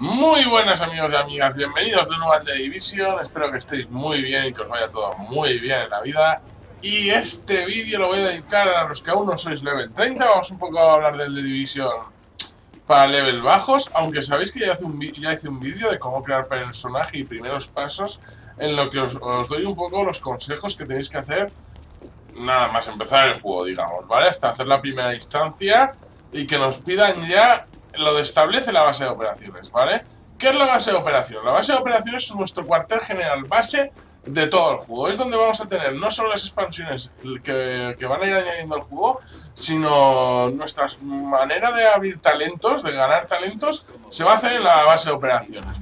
Muy buenas amigos y amigas, bienvenidos de nuevo al The Division. Espero que estéis muy bien y que os vaya todo muy bien en la vida. Y este vídeo lo voy a dedicar a los que aún no sois level 30. Vamos un poco a hablar del The Division para level bajos. Aunque sabéis que ya hice un vídeo de cómo crear personaje y primeros pasos, en lo que os doy un poco los consejos que tenéis que hacer nada más empezar el juego, digamos, ¿vale? Hasta hacer la primera instancia y que nos pidan ya lo de establece la base de operaciones, ¿vale? ¿Qué es la base de operaciones? La base de operaciones es nuestro cuartel general, base de todo el juego. Es donde vamos a tener no solo las expansiones que van a ir añadiendo al juego, sino nuestra manera de abrir talentos, de ganar talentos, se va a hacer en la base de operaciones.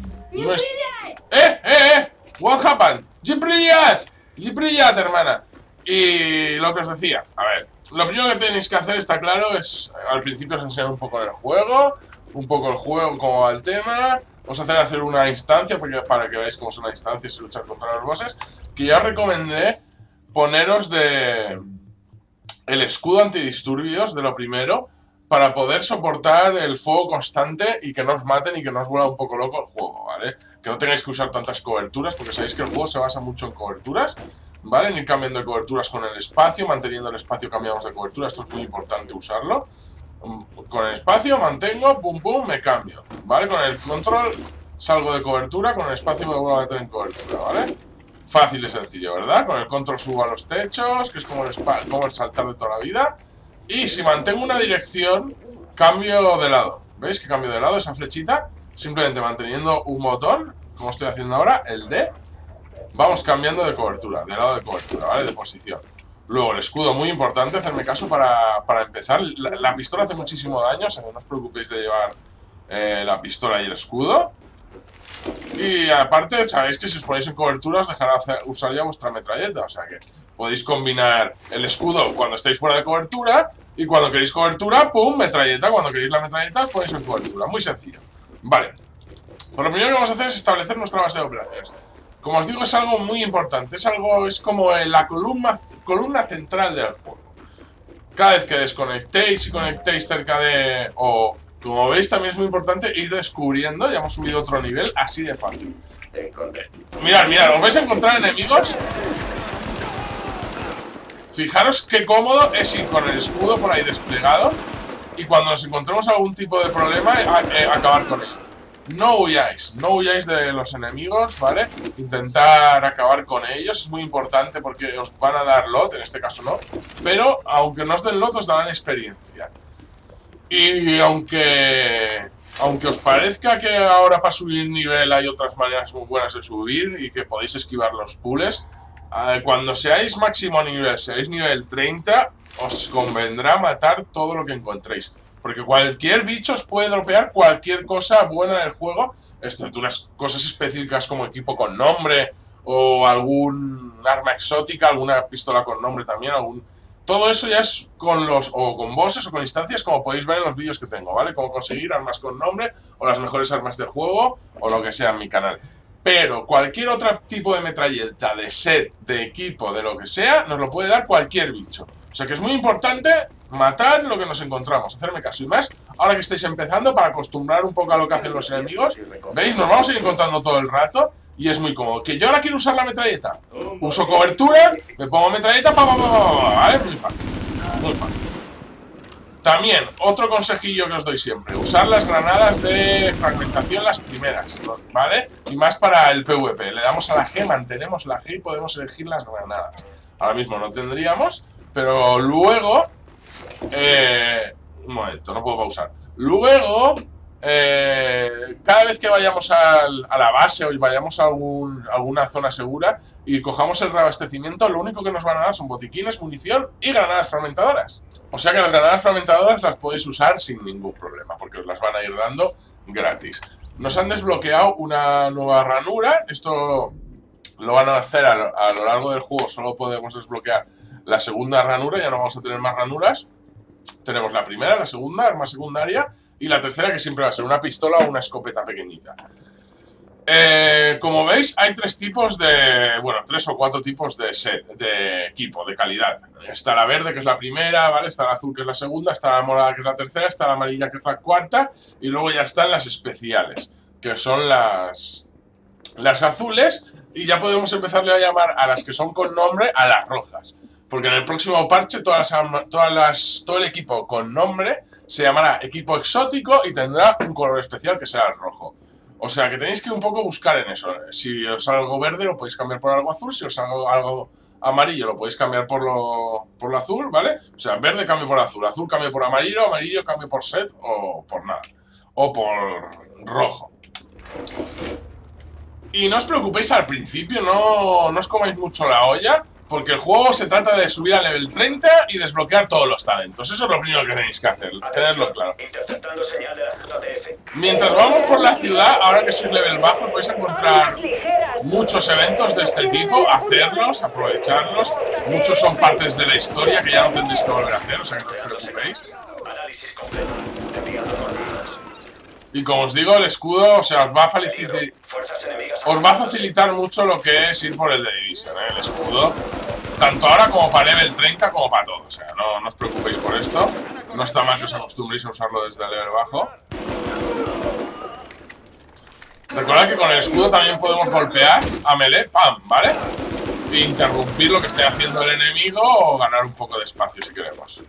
What happened? ¡Gibrillat, hermana! Y lo que os decía, a ver, lo primero que tenéis que hacer, está claro, es al principio os enseñar un poco el juego, cómo va el tema. Os hacer una instancia para que veáis cómo son las instancias y luchar contra los bosses. Que ya os recomendé poneros el escudo antidisturbios de lo primero, para poder soportar el fuego constante y que no os maten y que no os vuelva un poco loco el juego, ¿vale? Que no tengáis que usar tantas coberturas, porque sabéis que el juego se basa mucho en coberturas, ¿vale? En ir cambiando de coberturas con el espacio, manteniendo el espacio cambiamos de cobertura, esto es muy importante usarlo. Con el espacio mantengo, pum pum, me cambio, ¿vale? Con el control salgo de cobertura, con el espacio me vuelvo a meter en cobertura, ¿vale? Fácil y sencillo, ¿verdad? Con el control subo a los techos, que es como el saltar de toda la vida. Y si mantengo una dirección, cambio de lado. ¿Veis que cambio de lado esa flechita? Simplemente manteniendo un botón, como estoy haciendo ahora, el D. Vamos cambiando de cobertura, de lado de cobertura, ¿vale? De posición. Luego el escudo, muy importante, hacerme caso para empezar. La pistola hace muchísimo daño, o sea que no os preocupéis de llevar la pistola y el escudo. Y aparte, sabéis que si os ponéis en cobertura os dejará usar ya vuestra metralleta. O sea que podéis combinar el escudo cuando estáis fuera de cobertura, y cuando queréis cobertura, pum, metralleta. Cuando queréis la metralleta os ponéis en cobertura. Muy sencillo. Vale. Pues lo primero que vamos a hacer es establecer nuestra base de operaciones. Como os digo, es algo muy importante. Es como la columna central del juego. Cada vez que desconectéis y conectéis cerca de... Como veis, también es muy importante ir descubriendo. Ya hemos subido otro nivel, así de fácil. Mirad, os vais a encontrar enemigos. Fijaros qué cómodo es ir con el escudo por ahí desplegado, y cuando nos encontremos algún tipo de problema, acabar con ellos. No huyáis de los enemigos, ¿vale? Intentar acabar con ellos es muy importante, porque os van a dar lot, en este caso no. Pero aunque no os den lot, os darán experiencia. Y aunque os parezca que ahora para subir nivel hay otras maneras muy buenas de subir y que podéis esquivar los pulls, cuando seáis máximo nivel, seáis nivel 30, os convendrá matar todo lo que encontréis. Porque cualquier bicho os puede dropear cualquier cosa buena del juego, excepto unas cosas específicas como equipo con nombre, o algún arma exótica, alguna pistola con nombre también, todo eso ya es con bosses o con instancias, como podéis ver en los vídeos que tengo, ¿vale? Cómo conseguir armas con nombre, o las mejores armas del juego, o lo que sea en mi canal. Pero cualquier otro tipo de metralleta, de set, de equipo, de lo que sea, nos lo puede dar cualquier bicho. O sea que es muy importante matar lo que nos encontramos, hacerme caso. Y más, ahora que estáis empezando, para acostumbrar un poco a lo que hacen los enemigos. ¿Veis? Nos vamos a ir encontrando todo el rato y es muy cómodo. Que yo ahora quiero usar la metralleta, uso cobertura, me pongo metralleta, ¿vale? Muy fácil, muy fácil. También, otro consejillo que os doy siempre: usar las granadas de fragmentación, las primeras, ¿vale? Y más para el PvP. Le damos a la G, mantenemos la G y podemos elegir las granadas. Ahora mismo no tendríamos, pero luego... un momento, no puedo pausar. Luego, cada vez que vayamos a la base o vayamos a alguna zona segura y cojamos el reabastecimiento, lo único que nos van a dar son botiquines, munición y granadas fragmentadoras. O sea que las granadas fragmentadoras las podéis usar sin ningún problema, porque os las van a ir dando gratis. Nos han desbloqueado una nueva ranura. Esto lo van a hacer a lo largo del juego. Solo podemos desbloquear la segunda ranura, ya no vamos a tener más ranuras. Tenemos la primera, la segunda, arma secundaria, y la tercera, que siempre va a ser una pistola o una escopeta pequeñita. Como veis, hay tres o cuatro tipos de set, de equipo, de calidad. Está la verde, que es la primera, ¿vale? Está la azul, que es la segunda, está la morada, que es la tercera, está la amarilla, que es la cuarta, y luego ya están las especiales. que son las azules, y ya podemos empezarle a llamar a las que son con nombre a las rojas. Porque en el próximo parche todo el equipo con nombre se llamará equipo exótico y tendrá un color especial que será el rojo. O sea que tenéis que un poco buscar en eso. Si os sale algo verde lo podéis cambiar por algo azul, si os sale algo amarillo lo podéis cambiar por lo azul, ¿vale? O sea, verde cambio por azul, azul cambio por amarillo, amarillo cambio por set o por nada. O por rojo. Y no os preocupéis al principio, no os comáis mucho la olla, porque el juego se trata de subir a level 30 y desbloquear todos los talentos. Eso es lo primero que tenéis que hacer, tenerlo claro. Mientras vamos por la ciudad, ahora que sois level bajos, vais a encontrar muchos eventos de este tipo, hacerlos, aprovecharlos. Muchos son partes de la historia que ya no tendréis que volver a hacer, o sea que no os preocupéis. Y como os digo, el escudo, o sea, os va a facilitar mucho lo que es ir por el de Division, ¿eh? El escudo, tanto ahora como para level 30 como para todo. O sea, no os preocupéis por esto. No está mal que os acostumbréis a usarlo desde el level bajo. Recordad que con el escudo también podemos golpear a melee, ¡pam! ¿Vale? E interrumpir lo que esté haciendo el enemigo o ganar un poco de espacio si queremos.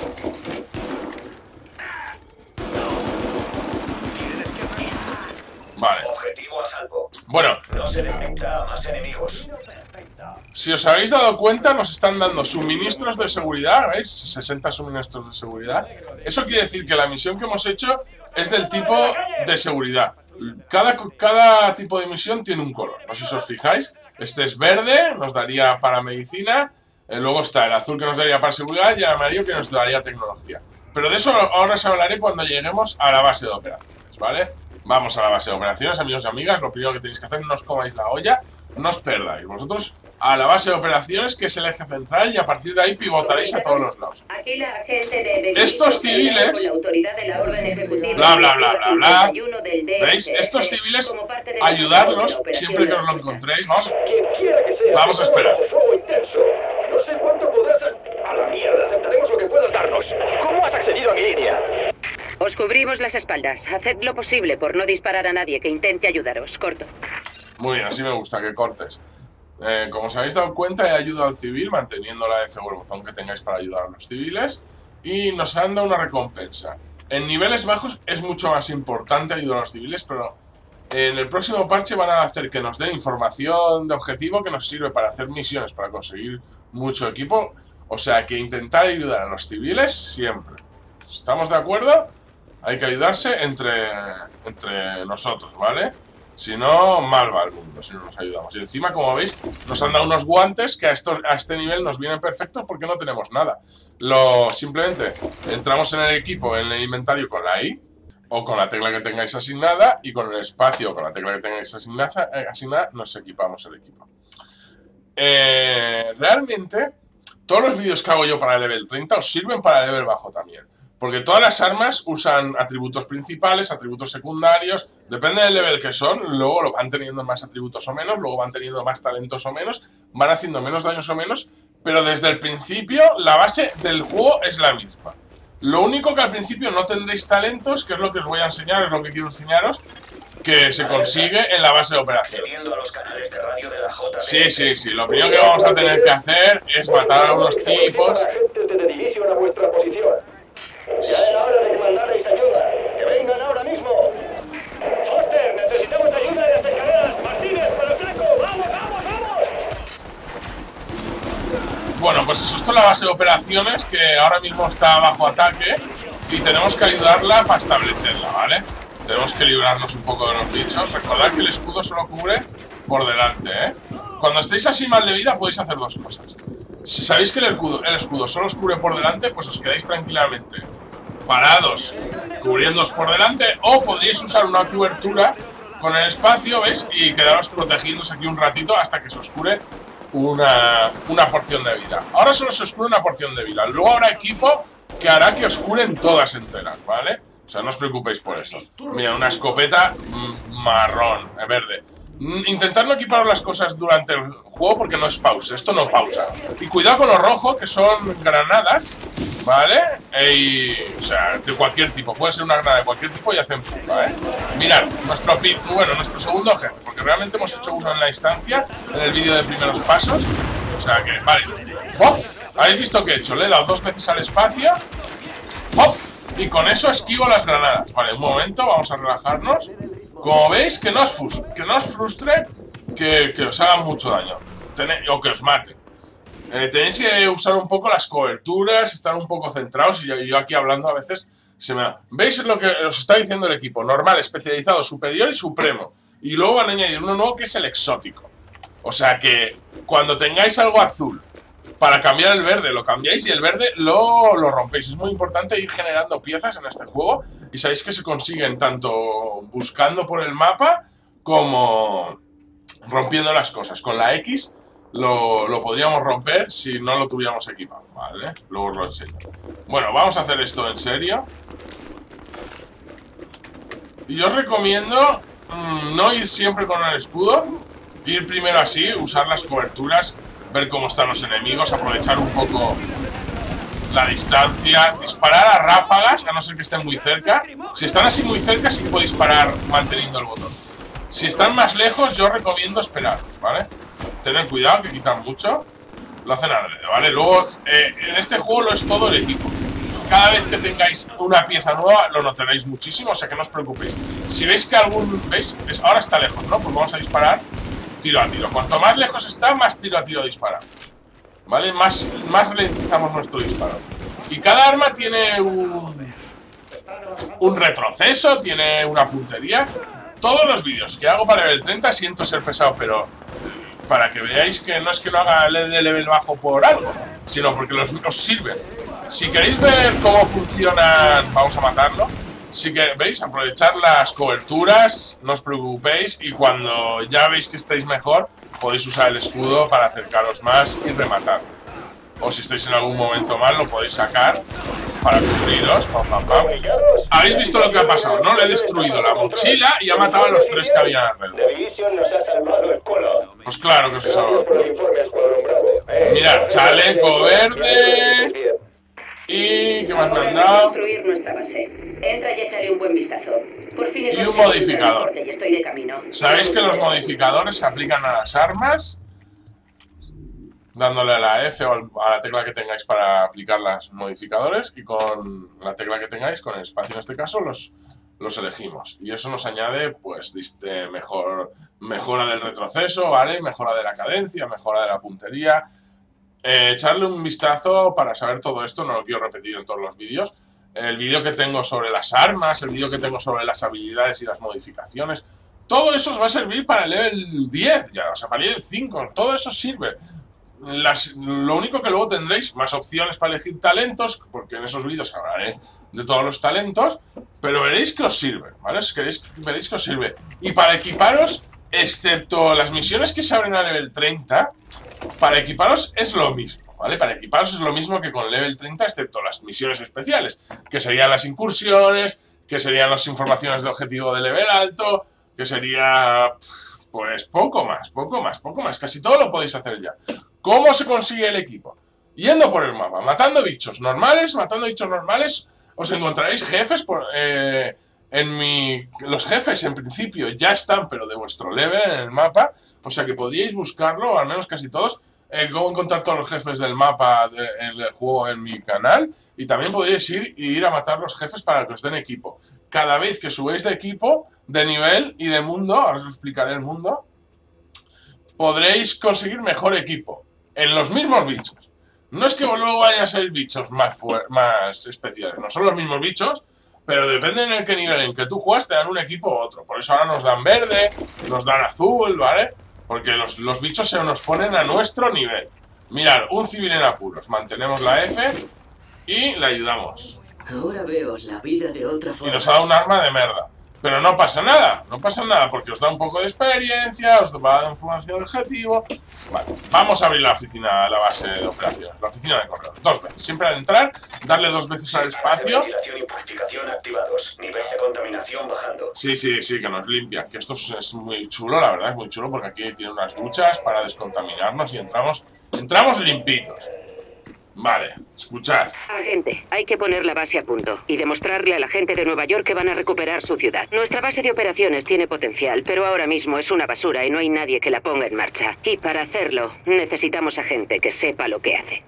Vale. Objetivo a salvo. Bueno. No se detecta a más enemigos. Si os habéis dado cuenta, nos están dando suministros de seguridad, ¿veis? 60 suministros de seguridad. Eso quiere decir que la misión que hemos hecho es del tipo de seguridad. Cada tipo de misión tiene un color. No sé si os fijáis. Este es verde, nos daría para medicina. Luego está el azul que nos daría para seguridad y el amarillo que nos daría tecnología. Pero de eso ahora os hablaré cuando lleguemos a la base de operaciones, ¿vale? Vamos a la base de operaciones, amigos y amigas. Lo primero que tenéis que hacer, no os comáis la olla, no os perdáis. Vosotros a la base de operaciones, que es el eje central, y a partir de ahí pivotaréis a todos los lados. Estos civiles, bla, bla, bla, bla, bla, ¿veis? Estos civiles, ayudarlos siempre que os lo encontréis. Vamos a esperar. No sé cuánto podrás... A la mierda, aceptaremos lo que puedas darnos. ¿Cómo has accedido a mi línea? Os cubrimos las espaldas. Haced lo posible por no disparar a nadie que intente ayudaros. Corto. Muy bien, así me gusta, que cortes. Como os habéis dado cuenta, he ayudado al civil manteniendo la F o el botón que tengáis para ayudar a los civiles. Y nos han dado una recompensa. En niveles bajos es mucho más importante ayudar a los civiles, pero en el próximo parche van a hacer que nos den información de objetivo que nos sirve para hacer misiones, para conseguir mucho equipo. O sea que intentar ayudar a los civiles siempre. ¿Estamos de acuerdo? Hay que ayudarse entre nosotros, ¿vale? Si no, mal va el mundo si no nos ayudamos. Y encima, como veis, nos han dado unos guantes que a este nivel nos vienen perfectos porque no tenemos nada. Simplemente entramos en el equipo, en el inventario con la I, o con la tecla que tengáis asignada, y con el espacio o con la tecla que tengáis asignada, nos equipamos el equipo. Realmente, todos los vídeos que hago yo para el level 30 os sirven para el level bajo también. Porque todas las armas usan atributos principales, atributos secundarios, depende del level que son, luego lo van teniendo más atributos o menos, luego van teniendo más talentos o menos, van haciendo menos daños o menos, pero desde el principio la base del juego es la misma. Lo único que al principio no tendréis talentos, que es lo que os voy a enseñar, es lo que quiero enseñaros, que se consigue en la base de operaciones. Sí, lo primero que vamos a tener que hacer es matar a unos tipos. Ya era hora de que mandarais ayuda. ¡Que vengan ahora mismo! ¡Foster, necesitamos ayuda en las escaleras! ¡Martínez, con el fleco! ¡Vamos, vamos, vamos! Bueno, pues eso es toda la base de operaciones que ahora mismo está bajo ataque y tenemos que ayudarla para establecerla, ¿vale? Tenemos que librarnos un poco de los bichos. Recordad que el escudo solo cubre por delante, ¿eh? Cuando estéis así mal de vida podéis hacer dos cosas. Si sabéis que el escudo solo os cubre por delante, pues os quedáis tranquilamente parados, cubriéndoos por delante, o podríais usar una cobertura con el espacio, ¿veis? Y quedaros protegiéndose aquí un ratito hasta que se os cure una porción de vida. Ahora solo se os cure una porción de vida. Luego habrá equipo que hará que os curen todas enteras, ¿vale? O sea, no os preocupéis por eso. Mira, una escopeta marrón, verde. Intentar no equipar las cosas durante el juego porque no es pausa, esto no pausa. Y cuidado con lo rojo, que son granadas, ¿vale? O sea, de cualquier tipo, puede ser una granada de cualquier tipo y hacen pum, ¿vale? Mirad, nuestro segundo jefe, porque realmente hemos hecho uno en la instancia, en el vídeo de primeros pasos. O sea que, vale, ¡pop! ¿Habéis visto qué he hecho? Le he dado 2 veces al espacio, ¡pop! Y con eso esquivo las granadas. Vale, un momento, vamos a relajarnos. Como veis, que no os frustre que os hagan mucho daño o que os maten. Tenéis que usar un poco las coberturas, estar un poco centrados. Y yo aquí hablando a veces se me da. ¿Veis lo que os está diciendo el equipo? Normal, especializado, superior y supremo. Y luego van a añadir uno nuevo que es el exótico. O sea que cuando tengáis algo azul para cambiar el verde, lo cambiáis y el verde lo rompéis. Es muy importante ir generando piezas en este juego y sabéis que se consiguen tanto buscando por el mapa como rompiendo las cosas. Con la X lo podríamos romper si no lo tuviéramos equipado, ¿vale? Luego os lo enseño. Bueno, vamos a hacer esto en serio. Y os recomiendo no ir siempre con el escudo, ir primero así, usar las coberturas, ver cómo están los enemigos, aprovechar un poco la distancia, disparar a ráfagas, a no ser que estén muy cerca. Si están así muy cerca, sí que podéis disparar manteniendo el botón. Si están más lejos, yo recomiendo esperaros, ¿vale? Tened cuidado, que quitan mucho. Lo hacen adrede, ¿vale? Luego, en este juego lo es todo el equipo. Cada vez que tengáis una pieza nueva, lo notaréis muchísimo, o sea que no os preocupéis. Si veis que ¿veis? Ahora está lejos, ¿no? Pues vamos a disparar tiro a tiro. Cuanto más lejos está, más tiro a tiro disparamos, ¿vale? Más ralentizamos nuestro disparo. Y cada arma tiene un retroceso, tiene una puntería. Todos los vídeos que hago para level 30, siento ser pesado, pero para que veáis que no es que lo haga de level bajo por algo, sino porque os sirven. Si queréis ver cómo funcionan, vamos a matarlo. Si veis, aprovechar las coberturas, no os preocupéis, y cuando ya veis que estáis mejor, podéis usar el escudo para acercaros más y rematar. O si estáis en algún momento mal, lo podéis sacar para cubriros. Pam, pam, pam. Habéis visto lo que ha pasado, ¿no? Le he destruido la mochila y ha matado a los 3 que habían alrededor. Pues claro que os he salvado. Mirad, chaleco verde. ¿Y qué más me han dado? Construir nuestra base. Entra y échale un buen vistazo. Por fin Y un modificador. Y estoy de camino. ¿Sabéis que los modificadores se aplican a las armas? Dándole a la F o a la tecla que tengáis para aplicar los modificadores, y con la tecla que tengáis, con el espacio en este caso, los elegimos. Y eso nos añade, pues, mejora del retroceso, ¿vale? Mejora de la cadencia, mejora de la puntería. Echarle un vistazo para saber todo esto, no lo quiero repetir en todos los vídeos. El vídeo que tengo sobre las armas, el vídeo que tengo sobre las habilidades y las modificaciones, todo eso os va a servir para el level 10 ya, o sea, para el level 5, todo eso sirve. Lo único que luego tendréis más opciones para elegir talentos, porque en esos vídeos hablaré de todos los talentos, pero veréis que os sirve, ¿vale? Veréis que os sirve. Y para equiparos, excepto las misiones que se abren a level 30, para equiparos es lo mismo, ¿vale? Para equiparos es lo mismo que con level 30, excepto las misiones especiales, que serían las incursiones, que serían las informaciones de objetivo de level alto, que sería, pues, poco más. Casi todo lo podéis hacer ya. ¿Cómo se consigue el equipo? Yendo por el mapa, matando bichos normales, os encontraréis jefes los jefes en principio ya están, pero de vuestro level en el mapa, o sea que podríais buscarlo, o al menos casi todos. Cómo encontrar todos los jefes del mapa del juego en mi canal, y también podríais ir a matar los jefes para que os den equipo. Cada vez que subáis de equipo, de nivel y de mundo, ahora os explicaré el mundo, podréis conseguir mejor equipo en los mismos bichos. No es que luego vayan a ser bichos más especiales, no son los mismos bichos, pero depende de qué nivel en que tú juegas, te dan un equipo u otro. Por eso ahora nos dan verde, nos dan azul, ¿vale? Porque los bichos se nos ponen a nuestro nivel. Mirad, un civil en apuros. Mantenemos la F y le ayudamos. Ahora veo la vida de otra forma. Y nos ha dado un arma de merda. Pero no pasa nada, porque os da un poco de experiencia, os va a dar información de objetivo. Vale, vamos a abrir la oficina, la base de operaciones, la oficina de correos, 2 veces. Siempre al entrar, darle 2 veces al espacio. Ventilación y purificación activados. Nivel de contaminación bajando. Sí, que nos limpia. Que esto es muy chulo, la verdad, es muy chulo, porque aquí tiene unas duchas para descontaminarnos y entramos limpitos. Vale, escuchad. Agente, hay que poner la base a punto y demostrarle a la gente de Nueva York que van a recuperar su ciudad. Nuestra base de operaciones tiene potencial, pero ahora mismo es una basura y no hay nadie que la ponga en marcha. Y para hacerlo, necesitamos a gente que sepa lo que hace.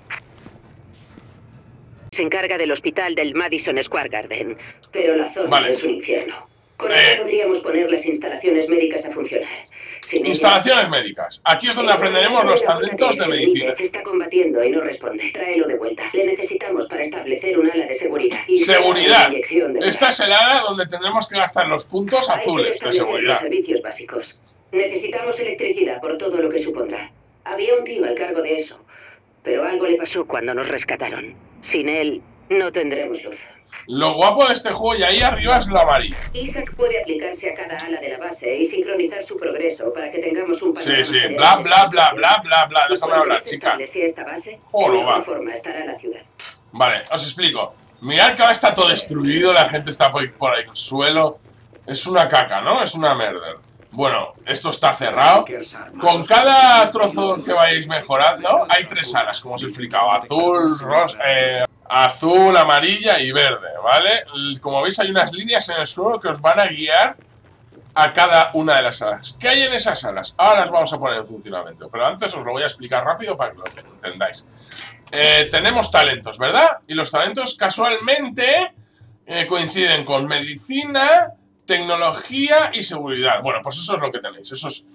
Se encarga del hospital del Madison Square Garden, pero la zona es un infierno. Con eso podríamos poner las instalaciones médicas a funcionar. Instalaciones médicas. Aquí es donde aprenderemos los talentos de medicina. Está combatiendo y no responde. Tráelo de vuelta. Le necesitamos para establecer un ala de seguridad. Seguridad. Esta es el ala donde tendremos que gastar los puntos azules de seguridad. Servicios básicos. Necesitamos electricidad por todo lo que supondrá. Había un tío al cargo de eso, pero algo le pasó cuando nos rescataron. Sin él, no tendremos luz. Lo guapo de este juego, y ahí arriba es lo amarillo. Isaac puede aplicarse a cada ala de la base y sincronizar su progreso para que tengamos un panorama. Sí, bla, bla. Déjame hablar, chica. Esta base, Joder, va. forma estará la ciudad. Vale, os explico. Mirad que ahora está todo destruido, la gente está por ahí en el suelo. Es una caca, ¿no? Es una mierda. Bueno, esto está cerrado. Con cada trozo que vayáis mejorando, hay 3 alas, como os he explicado. Azul, rosa, azul, amarilla y verde, ¿vale? Como veis hay unas líneas en el suelo que os van a guiar a cada una de las alas. ¿Qué hay en esas alas? Ahora las vamos a poner en funcionamiento, pero antes os lo voy a explicar rápido para que lo entendáis. Tenemos talentos, ¿verdad? Y los talentos casualmente coinciden con medicina, tecnología y seguridad. Bueno, pues eso es lo que tenéis.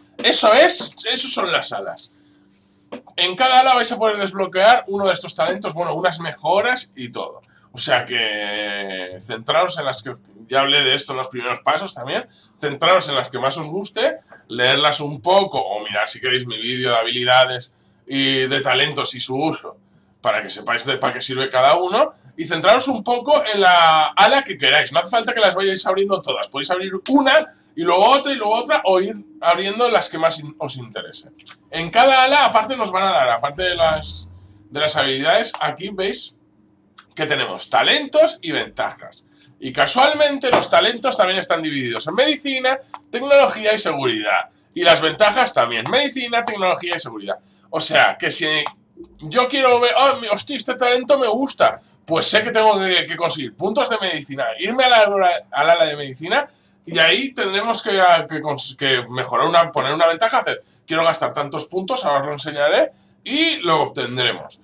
Esos son las alas. En cada ala vais a poder desbloquear uno de estos talentos, bueno, unas mejoras y todo. O sea que centraros en las que, ya hablé de esto en los primeros pasos también, centraros en las que más os guste, leerlas un poco o mirar si queréis mi vídeo de habilidades y de talentos y su uso, para que sepáis para qué sirve cada uno, y centraros un poco en la ala que queráis. No hace falta que las vayáis abriendo todas, podéis abrir una y luego otra, o ir abriendo las que más os interesen. En cada ala, aparte nos van a dar, aparte de las habilidades, aquí veis que tenemos talentos y ventajas. Y casualmente los talentos también están divididos en medicina, tecnología y seguridad. Y las ventajas también, medicina, tecnología y seguridad. O sea, que si yo quiero ver, hostia, este talento me gusta, pues sé que tengo que conseguir puntos de medicina, irme al ala de medicina, y ahí tendremos que mejorar, poner una ventaja, hacer, quiero gastar tantos puntos, ahora os lo enseñaré, y lo obtendremos.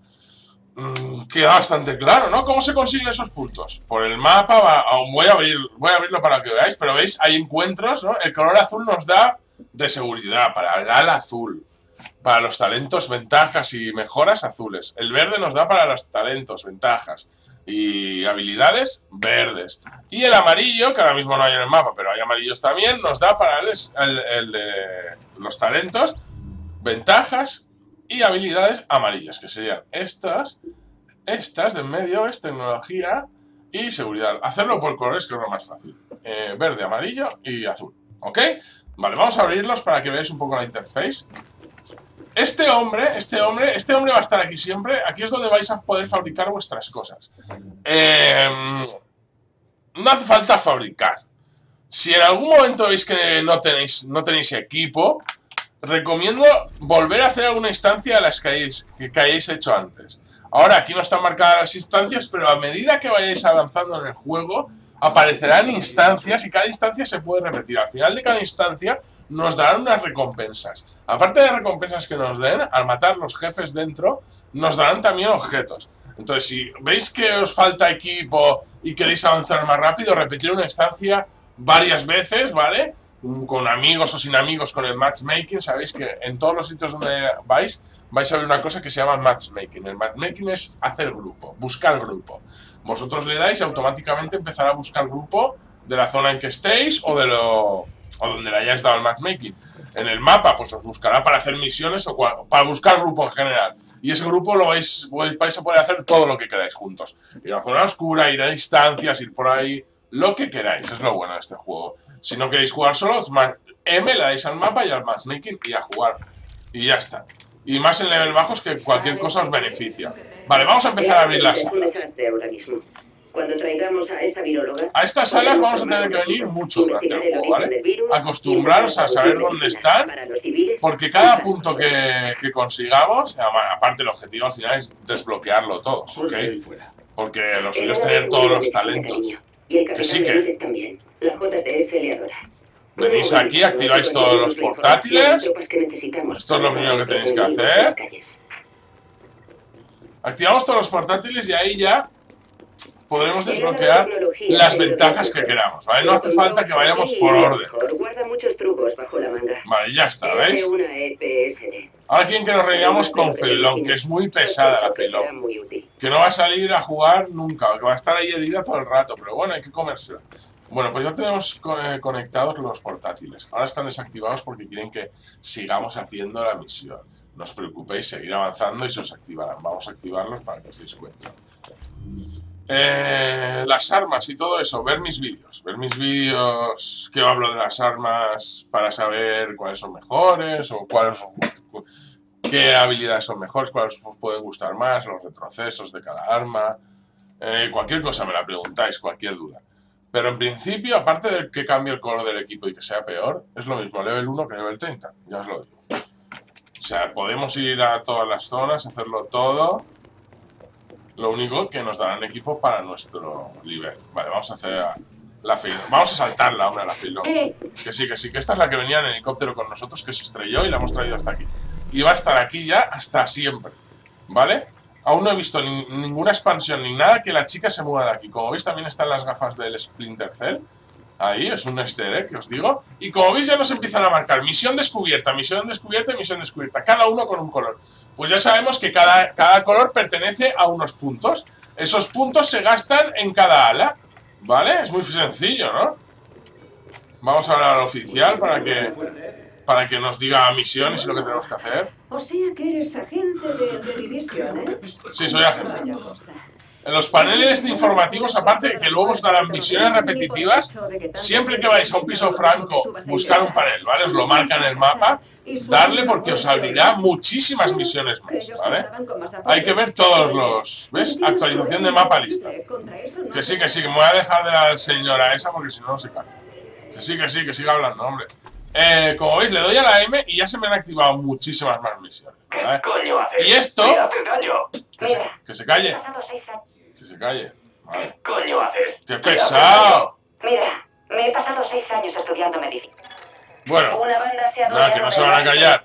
Queda bastante claro, ¿no? ¿Cómo se consiguen esos puntos? Por el mapa, voy a abrirlo para que veáis, pero veis, hay encuentros, ¿no? El color azul nos da de seguridad, para el ala azul. Para los talentos, ventajas y mejoras azules. El verde nos da para los talentos, ventajas y habilidades verdes. Y el amarillo, que ahora mismo no hay en el mapa, pero hay amarillos también, nos da para el de los talentos, ventajas y habilidades amarillas, que serían estas de en medio, es tecnología y seguridad. Hacerlo por colores, que es lo más fácil. Verde, amarillo y azul. ¿Ok? Vale, vamos a abrirlos para que veáis un poco la interface. Este hombre va a estar aquí siempre. Aquí es donde vais a poder fabricar vuestras cosas. No hace falta fabricar. Si en algún momento veis que no tenéis equipo, recomiendo volver a hacer alguna instancia de las que hayáis hecho antes. Ahora aquí no están marcadas las instancias, pero a medida que vayáis avanzando en el juego, aparecerán instancias y cada instancia se puede repetir. Al final de cada instancia nos darán unas recompensas. Aparte de recompensas que nos den, al matar los jefes dentro, nos darán también objetos. Entonces, si veis que os falta equipo y queréis avanzar más rápido, repetir una instancia varias veces, ¿vale? Con amigos o sin amigos, con el matchmaking. Sabéis que en todos los sitios donde vais a ver una cosa que se llama matchmaking. El matchmaking es hacer grupo, buscar grupo. Vosotros le dais y automáticamente empezará a buscar grupo de la zona en que estéis o donde le hayáis dado el matchmaking. En el mapa, pues os buscará para hacer misiones o para buscar grupo en general. Y ese grupo vais a poder hacer todo lo que queráis juntos. Ir a la zona oscura, ir a instancias, ir por ahí, lo que queráis, es lo bueno de este juego. Si no queréis jugar solos, M le dais al mapa y al matchmaking y a jugar. Y ya está. Y más en nivel bajos que cualquier cosa os beneficia. Vale, vamos a empezar a abrir las salas. Cuando traigamos a esa viróloga, a estas salas vamos a tener que venir mucho durante el juego, ¿vale? Acostumbraros a saber dónde están, porque cada punto que consigamos, aparte el objetivo al final es desbloquearlo todo, ¿ok? Porque lo suyo es tener todos los talentos. Que sí que... Venís aquí, activáis todos los portátiles. Esto es lo primero que tenéis que hacer. Activamos todos los portátiles y ahí ya podremos desbloquear las ventajas que queramos, ¿vale? No hace falta que vayamos por orden. Vale, ya está, ¿veis? Ahora quieren que nos reñamos con Freelong, que es muy pesada la Freelong. Que no va a salir a jugar nunca, que va a estar ahí herida todo el rato, pero bueno, hay que comérsela. Bueno, pues ya tenemos conectados los portátiles. Ahora están desactivados porque quieren que sigamos haciendo la misión. No os preocupéis, seguir avanzando y se os activarán. Vamos a activarlos para que os deis cuenta. Las armas y todo eso, ver mis vídeos. Ver mis vídeos que hablo de las armas para saber cuáles son mejores o qué habilidades son mejores, cuáles os pueden gustar más, los retrocesos de cada arma. Cualquier cosa me la preguntáis, cualquier duda. Pero en principio, aparte de que cambie el color del equipo y que sea peor, es lo mismo level 1 que level 30, ya os lo digo. O sea, podemos ir a todas las zonas, hacerlo todo. Lo único que nos darán equipo para nuestro nivel. Vale, vamos a hacer la fila. Vamos a saltarla ahora, la fila. Que sí, que esta es la que venía en helicóptero con nosotros, que se estrelló y la hemos traído hasta aquí. Y va a estar aquí ya hasta siempre, ¿vale? Aún no he visto ninguna expansión ni nada que la chica se mueva de aquí. Como veis, también están las gafas del Splinter Cell. Ahí, es un easter egg que os digo. Y como veis, ya nos empiezan a marcar misión descubierta, misión descubierta y misión descubierta. Cada uno con un color. Pues ya sabemos que cada color pertenece a unos puntos. Esos puntos se gastan en cada ala, ¿vale? Es muy sencillo, ¿no? Vamos ahora al oficial para que nos diga misiones y lo que tenemos que hacer. O sea que eres agente de división, ¿eh? Sí, soy agente. En los paneles informativos, aparte de que luego os darán misiones repetitivas, siempre que vais a un piso franco, buscar un panel, ¿vale? Os lo marca en el mapa, darle porque os abrirá muchísimas misiones más, ¿vale? Hay que ver todos los... ¿Ves? Actualización de mapa lista. Que sí, que me voy a dejar de la señora esa porque si no, no se cae. Que siga hablando, hombre. Como veis, le doy a la M y ya se me han activado muchísimas más misiones, ¿vale? Y esto... Que se calle. Que se calle. Vale. ¿Qué coño haces? ¡Qué pesado! Mira, me he pasado 6 años estudiando medicina. Bueno, nada, que no se van a callar.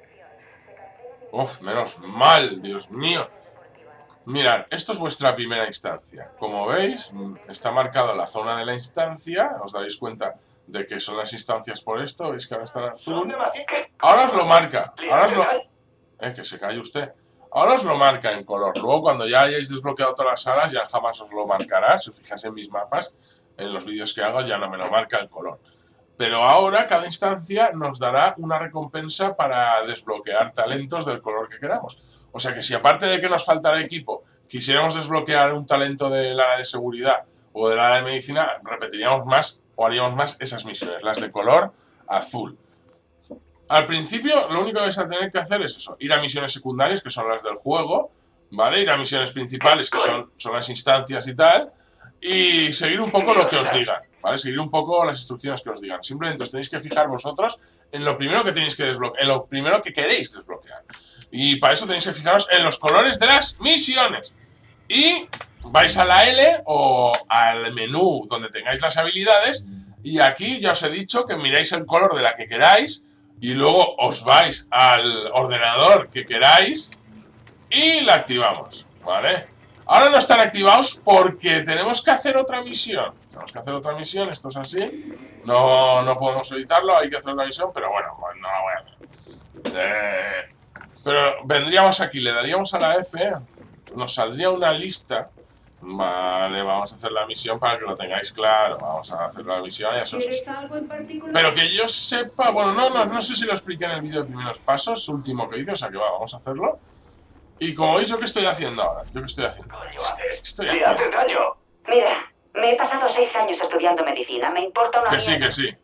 Uf, menos mal, Dios mío. Mirad, esto es vuestra primera instancia. Como veis, está marcada la zona de la instancia. Os daréis cuenta de que son las instancias por esto. Veis que ahora está en azul. Ahora os lo marca. Ahora os lo... que se calle usted. Ahora os lo marca en color. Luego, cuando ya hayáis desbloqueado todas las salas, ya jamás os lo marcará. Si os fijáis en mis mapas, en los vídeos que hago, ya no me lo marca el color. Pero ahora, cada instancia nos dará una recompensa para desbloquear talentos del color que queramos. O sea que si aparte de que nos faltará equipo, quisiéramos desbloquear un talento del área de seguridad o del área de medicina, repetiríamos más o haríamos más esas misiones, las de color azul. Al principio, lo único que vais a tener que hacer es eso, ir a misiones secundarias, que son las del juego, ¿vale? Ir a misiones principales, que son las instancias y tal, y seguir un poco lo que os digan, ¿vale? Seguir un poco las instrucciones que os digan. Simplemente os tenéis que fijar vosotros en lo primero que tenéis que desbloquear, en lo primero que queréis desbloquear. Y para eso tenéis que fijaros en los colores de las misiones. Y vais a la L o al menú donde tengáis las habilidades, y aquí ya os he dicho que miráis el color de la que queráis, y luego os vais al ordenador que queráis y la activamos, ¿vale? Ahora no están activados porque tenemos que hacer otra misión. Tenemos que hacer otra misión, esto es así. No podemos evitarlo, hay que hacer otra misión, pero bueno, pues no la voy a hacer. Pero vendríamos aquí, le daríamos a la F, nos saldría una lista. Vale, vamos a hacer la misión para que lo tengáis claro. Vamos a hacer la misión y eso. ¿Quieres algo en particular? Pero que yo sepa, bueno, no sé si lo expliqué en el vídeo de primeros pasos, último que hice, o sea que vamos a hacerlo. Y como veis, ¿yo qué estoy haciendo ahora? ¿Yo qué estoy haciendo? Estoy haciendo. Mira, Me he pasado 6 años estudiando medicina. Me importa una Que sí, mierda. que sí.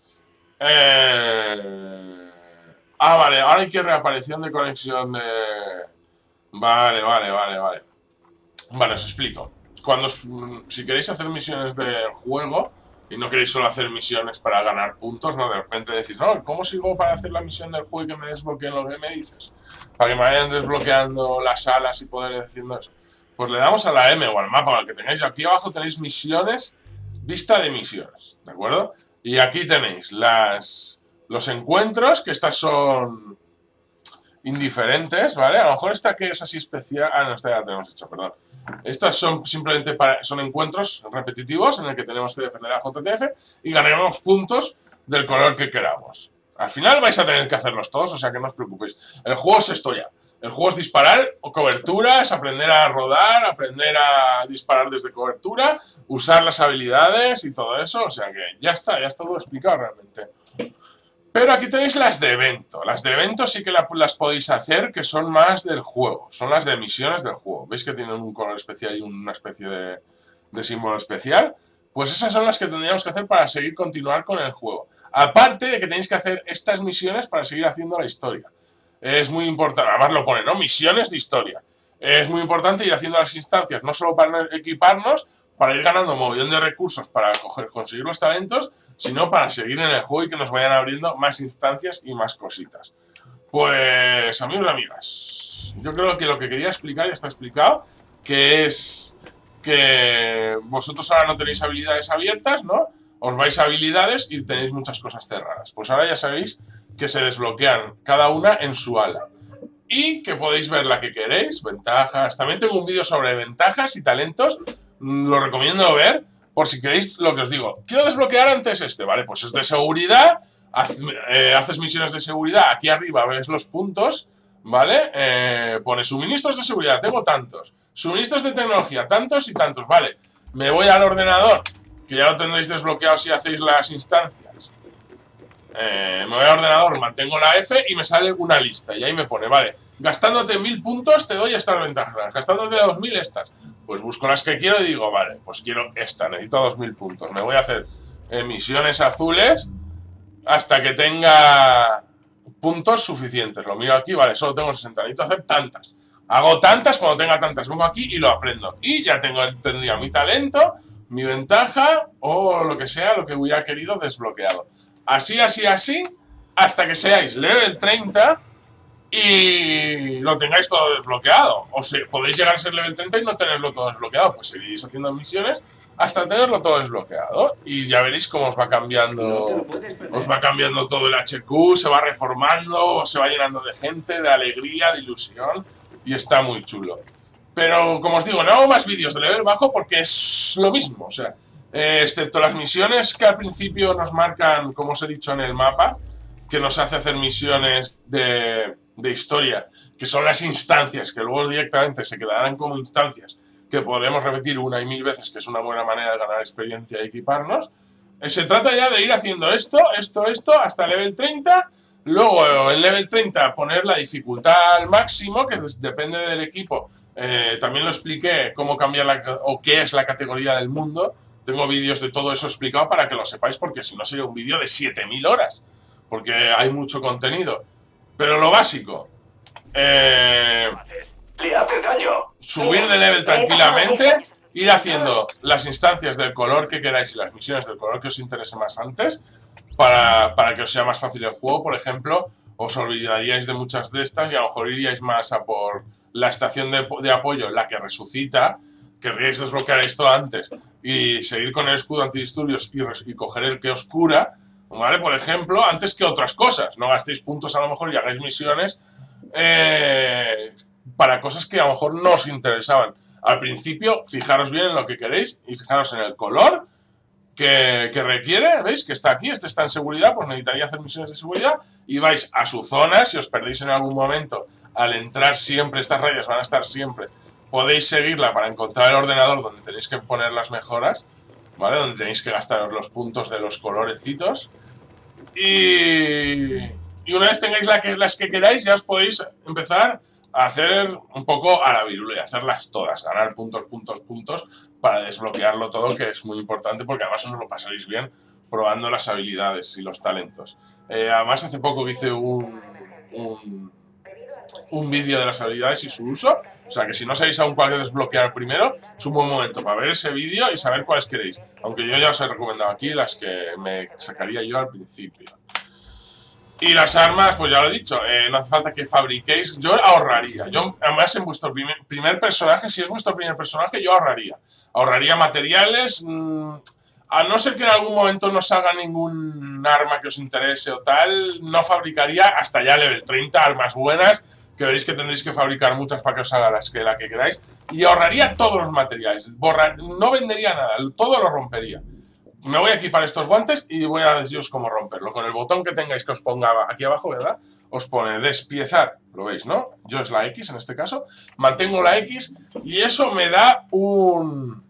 Vale, ahora hay que reaparición de conexión de... Vale. Vale, os explico. Si queréis hacer misiones del juego y no queréis solo hacer misiones para ganar puntos, ¿no? De repente decís, no, ¿cómo sigo para hacer la misión del juego y que me desbloqueen lo que me dices? Para que me vayan desbloqueando las salas y poder ir haciendo eso. Pues le damos a la M o al mapa, al que tengáis. Aquí abajo tenéis misiones, vista de misiones, ¿de acuerdo? Y aquí tenéis los encuentros, que estas son indiferentes, ¿vale? A lo mejor esta que es así especial... Ah, no, esta ya la tenemos hecha, perdón. Estas son simplemente son encuentros repetitivos en el que tenemos que defender a JTF y ganaremos puntos del color que queramos. Al final vais a tener que hacerlos todos, o sea que no os preocupéis. El juego es esto ya. El juego es disparar o coberturas, aprender a rodar, aprender a disparar desde cobertura, usar las habilidades y todo eso. O sea que ya está todo explicado realmente. Pero aquí tenéis las de evento. Las de evento sí que las podéis hacer, que son más del juego. Son las de misiones del juego. ¿Veis que tienen un color especial y una especie de símbolo especial? Pues esas son las que tendríamos que hacer para continuar con el juego. Aparte de que tenéis que hacer estas misiones para seguir haciendo la historia. Es muy importante, además lo pone, ¿no? Misiones de historia. Es muy importante ir haciendo las instancias, no solo para equiparnos, para ir ganando un montón de recursos para conseguir los talentos, sino para seguir en el juego y que nos vayan abriendo más instancias y más cositas. Pues, amigos y amigas, yo creo que lo que quería explicar ya está explicado, que es que vosotros ahora no tenéis habilidades abiertas, ¿no? Os vais a habilidades y tenéis muchas cosas cerradas. Pues ahora ya sabéis que se desbloquean cada una en su ala. Y que podéis ver la que queréis, ventajas. También tengo un vídeo sobre ventajas y talentos. Lo recomiendo ver por si queréis lo que os digo. Quiero desbloquear antes vale, pues es de seguridad. Haces misiones de seguridad. Aquí arriba ves los puntos, ¿vale? Pone suministros de seguridad, tengo tantos. Suministros de tecnología, tantos y tantos, vale. Me voy al ordenador, que ya lo tendréis desbloqueado si hacéis las instancias. Me voy al ordenador, mantengo la F y me sale una lista. Y ahí me pone, vale, gastándote 1000 puntos te doy estas ventajas, gastándote 2000 estas. Pues busco las que quiero y digo, vale, pues quiero esta, necesito 2000 puntos. Me voy a hacer misiones azules hasta que tenga puntos suficientes. Lo miro aquí, vale, solo tengo 60, necesito hacer tantas. Hago tantas cuando tenga tantas, vengo aquí y lo aprendo. Y ya tendría mi talento, mi ventaja o lo que sea, lo que hubiera querido desbloqueado. Así, hasta que seáis level 30 y lo tengáis todo desbloqueado. O sea, podéis llegar a ser level 30 y no tenerlo todo desbloqueado. Pues seguiréis haciendo misiones hasta tenerlo todo desbloqueado. Y ya veréis cómo os va cambiando. Os va cambiando todo el HQ, se va reformando, se va llenando de gente, de alegría, de ilusión. Y está muy chulo. Pero, como os digo, no hago más vídeos de level bajo porque es lo mismo. O sea, excepto las misiones que al principio nos marcan, como os he dicho en el mapa, que nos hace hacer misiones de historia, que son las instancias, que luego directamente se quedarán como instancias, que podremos repetir una y mil veces, que es una buena manera de ganar experiencia y equiparnos. Se trata ya de ir haciendo esto, hasta el level 30. Luego, en level 30, poner la dificultad al máximo, que depende del equipo. También lo expliqué, cómo cambiar o qué es la categoría del mundo. Tengo vídeos de todo eso explicado para que lo sepáis, porque si no sería un vídeo de 7000 horas. Porque hay mucho contenido. Pero lo básico, subir de level tranquilamente, ir haciendo las instancias del color que queráis y las misiones del color que os interese más antes, para que os sea más fácil el juego. Por ejemplo, os olvidaríais de muchas de estas y a lo mejor iríais más a por la estación de apoyo, la que resucita. Querríais desbloquear esto antes y seguir con el escudo antidisturbios y coger el que os cura, ¿vale? Por ejemplo, antes que otras cosas. No gastéis puntos a lo mejor y hagáis misiones para cosas que a lo mejor no os interesaban. Al principio, fijaros bien en lo que queréis y fijaros en el color que requiere. ¿Veis? Que está aquí, este está en seguridad, pues necesitaría hacer misiones de seguridad y vais a su zona. Si os perdéis en algún momento, al entrar siempre, estas rayas van a estar siempre. Podéis seguirla para encontrar el ordenador donde tenéis que poner las mejoras, ¿vale? Donde tenéis que gastaros los puntos de los colorecitos. Y una vez tengáis las que queráis, ya os podéis empezar hacer un poco a la virula y hacerlas todas, ganar puntos para desbloquearlo todo, que es muy importante porque además os lo pasaréis bien probando las habilidades y los talentos. Además hace poco que hice un vídeo de las habilidades y su uso, o sea que si no sabéis aún cuál desbloquear primero, es un buen momento para ver ese vídeo y saber cuáles queréis, aunque yo ya os he recomendado aquí las que me sacaría yo al principio. Y las armas, pues ya lo he dicho, no hace falta que fabriquéis, yo ahorraría, además en vuestro primer personaje, si es vuestro primer personaje, yo ahorraría materiales, a no ser que en algún momento no salga ningún arma que os interese o tal, no fabricaría hasta ya level 30 armas buenas, que veréis que tendréis que fabricar muchas para que os salga la que queráis, y ahorraría todos los materiales, no vendería nada, todo lo rompería. Me voy a equipar estos guantes y voy a deciros cómo romperlo. Con el botón que tengáis que os ponga aquí abajo, ¿verdad? Os pone despiezar, lo veis, ¿no? Yo es la X en este caso. Mantengo la X y eso me da un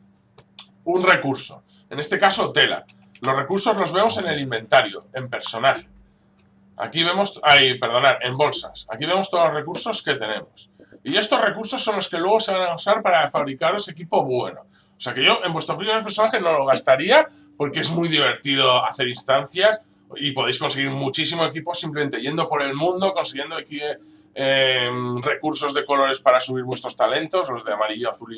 recurso. En este caso, tela. Los recursos los vemos en el inventario, en personaje. Aquí vemos, en bolsas. Aquí vemos todos los recursos que tenemos. Y estos recursos son los que luego se van a usar para fabricaros equipo bueno. O sea que yo en vuestro primer personaje no lo gastaría porque es muy divertido hacer instancias y podéis conseguir muchísimo equipo simplemente yendo por el mundo, consiguiendo aquí recursos de colores para subir vuestros talentos, los de amarillo, azul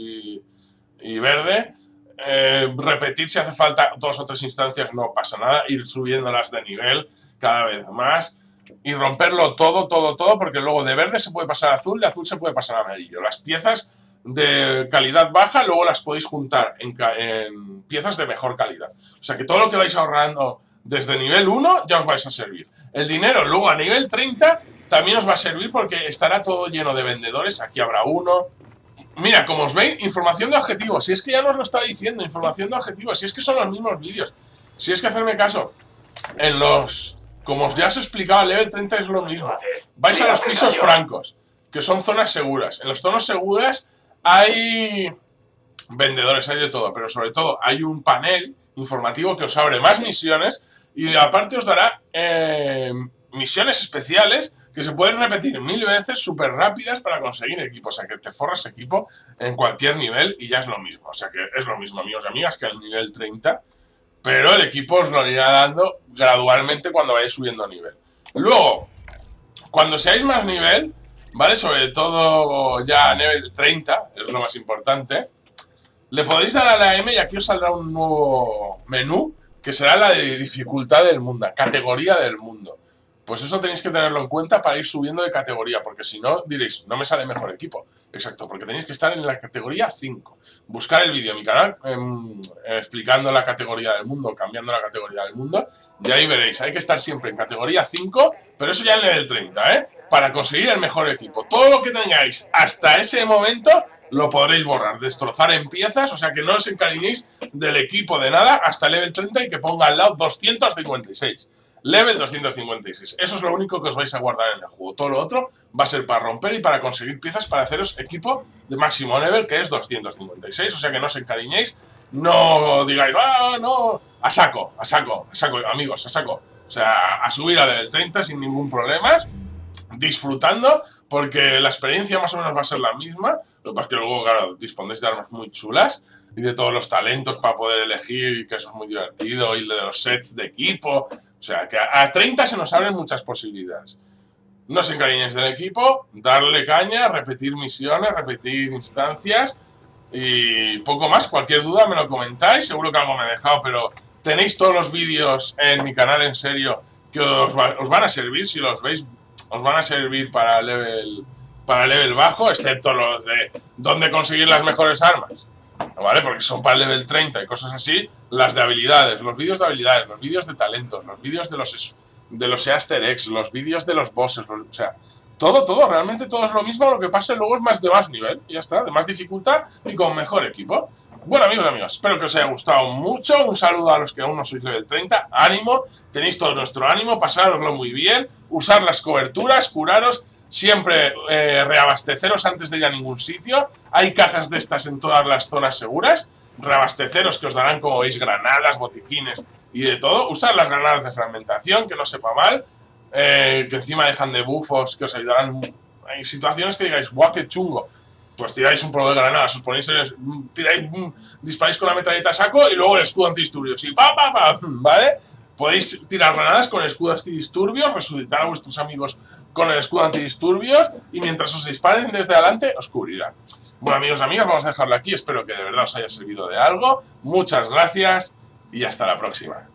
y verde. Repetir si hace falta 2 o 3 instancias, no pasa nada, ir subiéndolas de nivel cada vez más. Y romperlo todo, porque luego de verde se puede pasar a azul, de azul se puede pasar a amarillo. Las piezas de calidad baja luego las podéis juntar en piezas de mejor calidad. O sea que todo lo que vais ahorrando desde nivel 1 ya os vais a servir. El dinero luego a nivel 30 también os va a servir porque estará todo lleno de vendedores. Aquí habrá uno. Mira, como os veis, información de objetivos. Si es que ya nos lo está diciendo, información de objetivos. Si es que son los mismos vídeos. Si es que hacerme caso, en los... Como ya os he explicado, level 30 es lo mismo. Vais a los pisos francos, que son zonas seguras. En las zonas seguras hay vendedores, hay de todo, pero sobre todo hay un panel informativo que os abre más misiones y aparte os dará misiones especiales que se pueden repetir 1000 veces súper rápidas para conseguir equipo. O sea que te forras equipo en cualquier nivel y ya es lo mismo. O sea que es lo mismo, amigos y amigas, que el nivel 30. Pero el equipo os lo irá dando gradualmente cuando vayáis subiendo nivel. Luego, cuando seáis más nivel, ¿vale? Sobre todo ya a nivel 30, es lo más importante, le podréis dar a la M y aquí os saldrá un nuevo menú que será la de dificultad del mundo, categoría del mundo. Pues eso tenéis que tenerlo en cuenta para ir subiendo de categoría, porque si no diréis, no me sale mejor equipo. Exacto, porque tenéis que estar en la categoría 5. Buscar el vídeo en mi canal explicando la categoría del mundo, cambiando la categoría del mundo, y ahí veréis, hay que estar siempre en categoría 5, pero eso ya en nivel 30, ¿eh? Para conseguir el mejor equipo. Todo lo que tengáis hasta ese momento lo podréis borrar, destrozar en piezas, o sea que no os encariñéis del equipo de nada hasta el level 30 y que ponga al lado 256. Level 256. Eso es lo único que os vais a guardar en el juego. Todo lo otro va a ser para romper y para conseguir piezas para haceros equipo de máximo level, que es 256. O sea que no os encariñéis. No digáis, ah, no. A saco, amigos, a saco. O sea, a subir a level 30 sin ningún problema. Disfrutando, porque la experiencia más o menos va a ser la misma. Lo que pasa es que luego, claro, disponéis de armas muy chulas y de todos los talentos para poder elegir, y que eso es muy divertido, y de los sets de equipo. O sea, que a 30 se nos abren muchas posibilidades. No os encariñéis del equipo, darle caña, repetir misiones, repetir instancias y poco más. Cualquier duda me lo comentáis, seguro que algo me he dejado, pero tenéis todos los vídeos en mi canal, en serio, que os van a servir, si los veis, os van a servir para level bajo, excepto los de dónde conseguir las mejores armas, ¿vale? Porque son para el level 30 y cosas así. Las de habilidades, los vídeos de habilidades, los vídeos de talentos, los vídeos de los Easter eggs, los vídeos de los bosses, o sea, todo, realmente todo es lo mismo. Lo que pasa luego es de más nivel, y ya está, de más dificultad y con mejor equipo. Bueno, amigos y amigas, espero que os haya gustado mucho. Un saludo a los que aún no sois level 30. Ánimo, tenéis todo nuestro ánimo, pasároslo muy bien, usar las coberturas, curaros, siempre reabasteceros antes de ir a ningún sitio. Hay cajas de estas en todas las zonas seguras. Reabasteceros, que os darán, como veis, granadas, botiquines y de todo. Usar las granadas de fragmentación, que no sepa mal, que encima dejan debuffos que os ayudarán hay situaciones que digáis, ¡guau, qué chungo! Pues tiráis un polvo de granadas, os ponéis, disparáis con la metralleta a saco y luego el escudo antidisturbios. Y ¿vale? Podéis tirar granadas con el escudo antidisturbios, resucitar a vuestros amigos con el escudo antidisturbios y mientras os disparen desde adelante os cubrirá. Bueno, amigos y amigas, vamos a dejarlo aquí. Espero que de verdad os haya servido de algo. Muchas gracias y hasta la próxima.